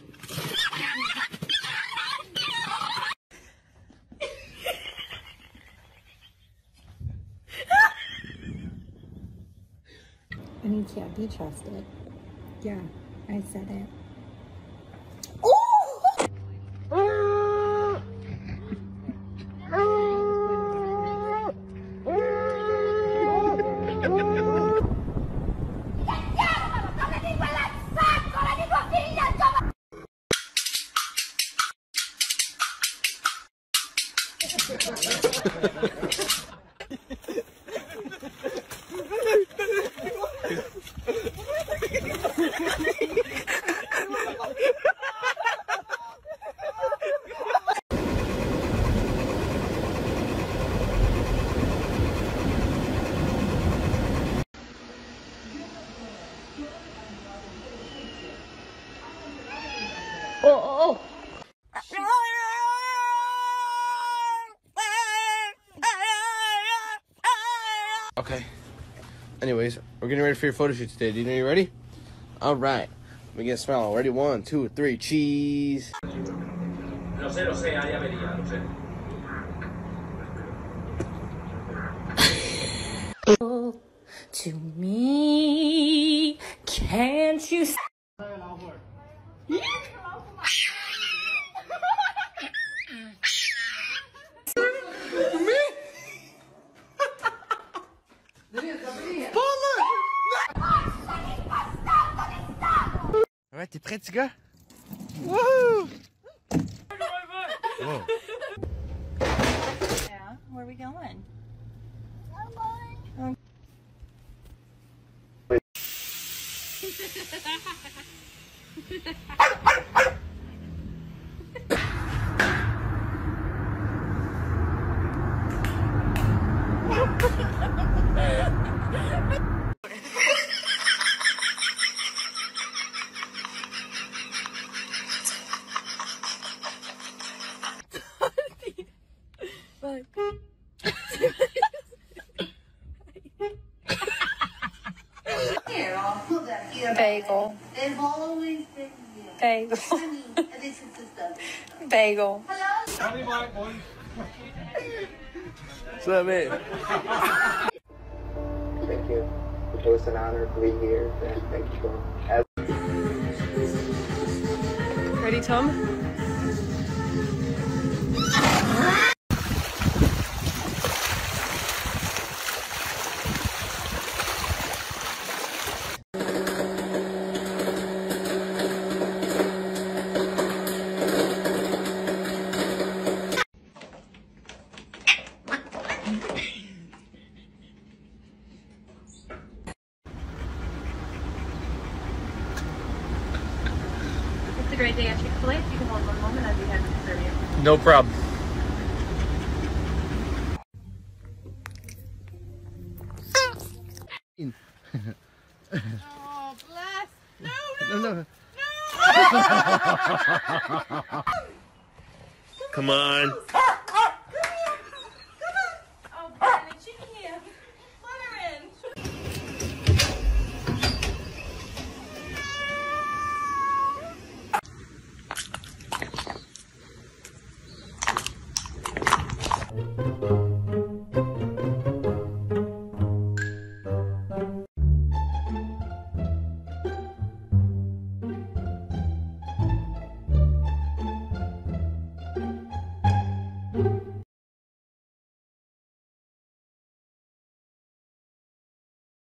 And he can't be trusted. Yeah, I said it. Oh. Okay. Anyways, we're getting ready for your photo shoot today. Do you know you're ready? All right. Let me get a smile. Ready? 1, 2, 3. Cheese. Lo sé, ya vería, lo sé. To me, can't you? Ouais, t'es prêt, petit gars? Wouhou! Whoa. Yeah, where are we going? Here, I'll put that here. Bagel. They've always been here. Bagel. Honey, and this is the stuff. Bagel. Hello? What's up, man? Thank you. It was an honor to be here, and thank you for having me. Ready, Tom? It's a great day at Chick-fil-A. If you can hold one moment, I'd be happy to serve you. No problem. Oh, bless. No. Come on.